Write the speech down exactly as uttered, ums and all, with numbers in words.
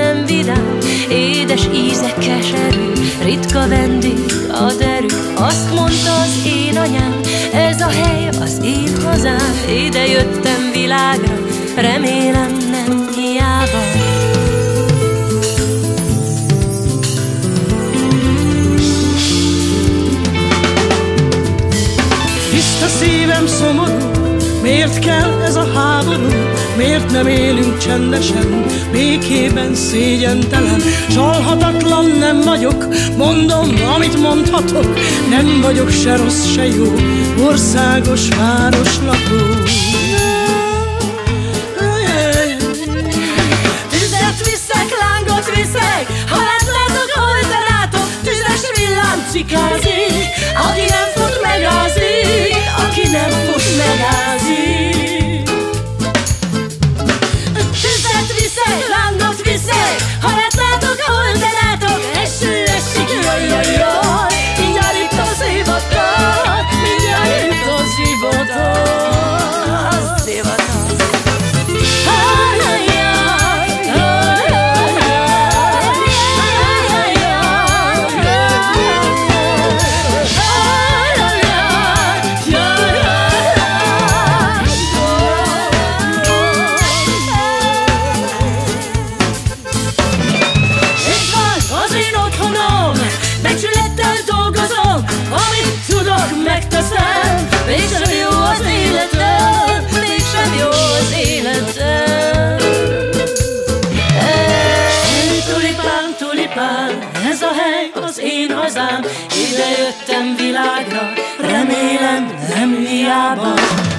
nem vidám, édes íze keserű, ritka vendég a derű. Azt mondta az én anyám, ez a hely az én hazám. Ide jöttem világra, remélem nem hiába. Tiszta szívem szomorú, miért kell ez a háború? Miért nem élünk csendesen, békében, szégyentelen? Csalhatatlan nem vagyok, mondom, amit mondhatok. Nem vagyok se rossz, se jó, országos városlakó. Tüzet viszek, lángot viszek, ha látnátok, oldanátok, tüzes villám cikázik. Aki nem fut, megázik, aki nem fut, megázik. Tüzet viszek, lángot viszek, ha látnátok, oldanátok, eső esik, jaj, jaj, jaj. Mindjárt itt az hivatal, mindjárt itt az hivatal. Az hivatal. Megteszem, mégsem jó az életem, mégsem jó az életem. Hey, tulipán, tulipán, ez a hely az én hazám. Ide jöttem világra, remélem nem hiába.